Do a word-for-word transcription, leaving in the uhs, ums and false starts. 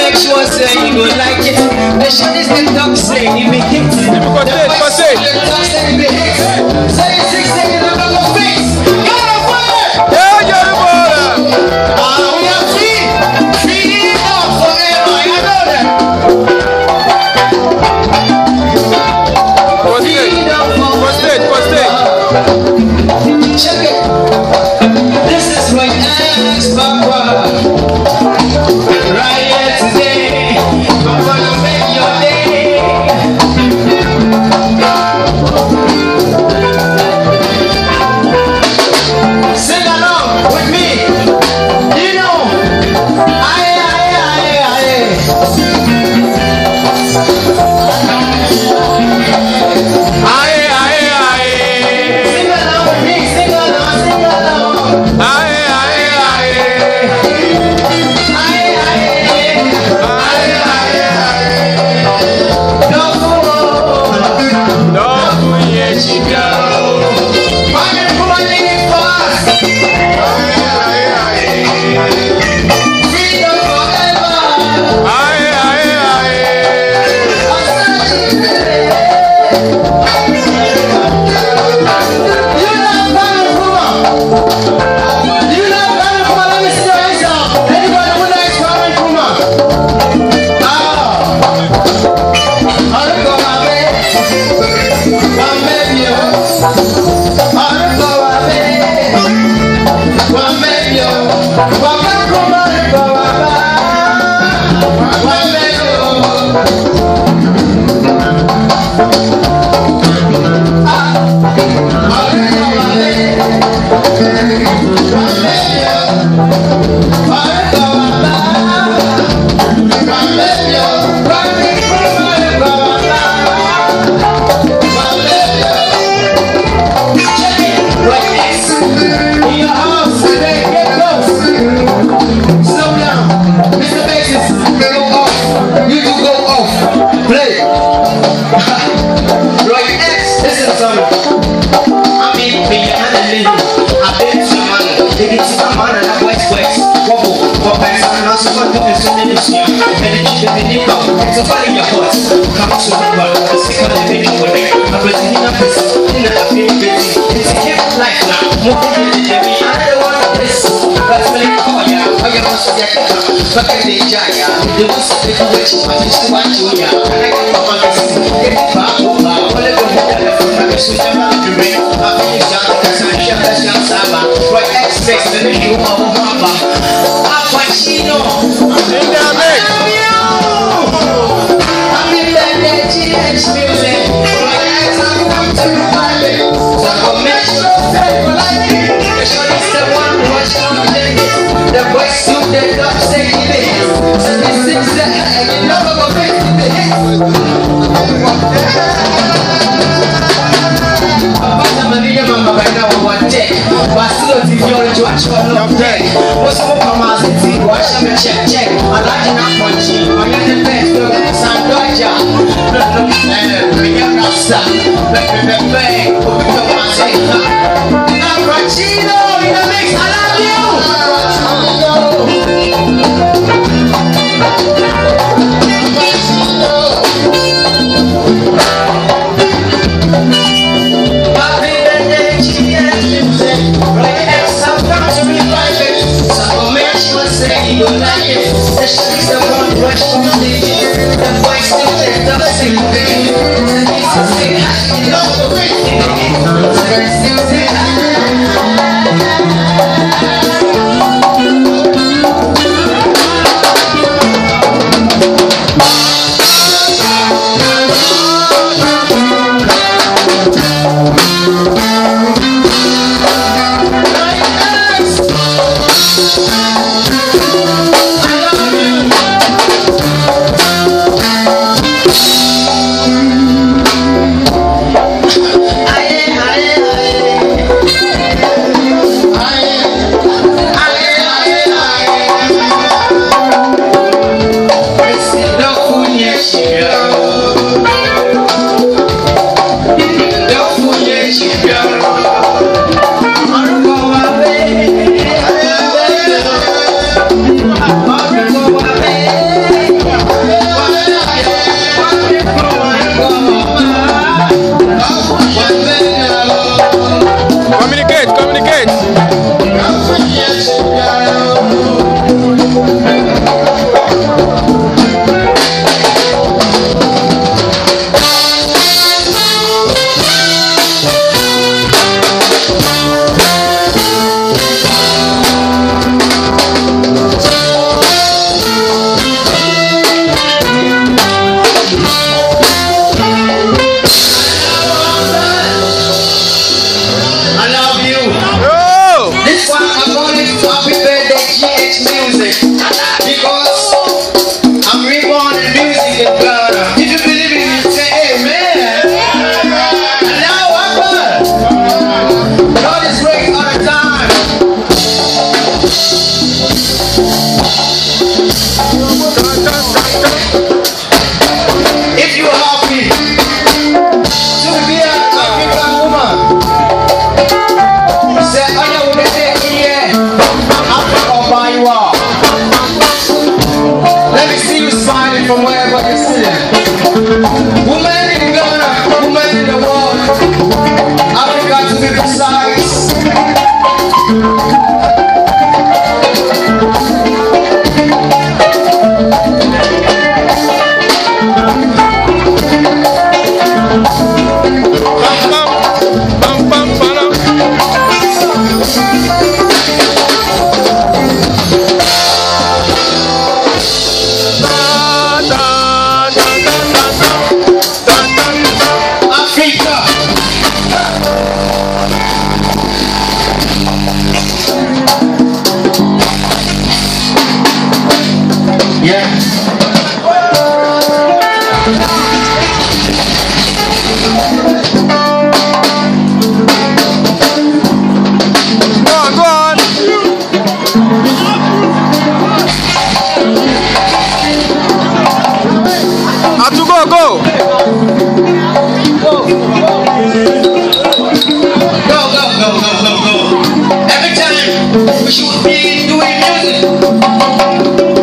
make sure say you go like it. The shot is the dog say you be hit. The voice is the dog say you be hit. Say it six seconds on the face. Got a fire. Yeah, yeah, boy. Ah, we are free. Free up forever. I know that. What's it? What's it? Check it. This is my ex papa. Right here today, I'm gonna make your day. Sing along with me. You know, aye aye aye aye. Aye aye aye. Sing along with me. Sing along. Sing along. Aye, aye, aye. Aye aye aye aye aye. No fool. No, yeah, chica. Why you pulling it fast? Aye, aye, aye. Freedom forever. Aye, aye, aye. You love Bama Kuma. You love Bama Kuma. Let me see your hands up. Anybody who likes Bama Kuma? Ah. I'll go my way. One baby. I'll go my way. One baby. Bama Kuma. I'll go my way. One baby. I If you're happy to be an African woman, say, I know what they say here. Africa buy you out. Let me see you smiling from wherever you're sitting. Women in Ghana, women in the world, Africa to be precise. We should be doing music.